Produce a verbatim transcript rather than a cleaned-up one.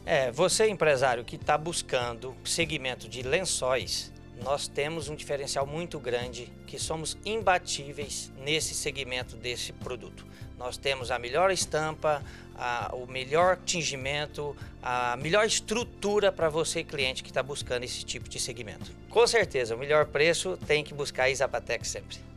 É, você empresário que está buscando segmento de lençóis, nós temos um diferencial muito grande, que somos imbatíveis nesse segmento desse produto. Nós temos a melhor estampa, a, o melhor tingimento, a melhor estrutura para você, cliente, que está buscando esse tipo de segmento. Com certeza, o melhor preço tem que buscar a Isapatec sempre.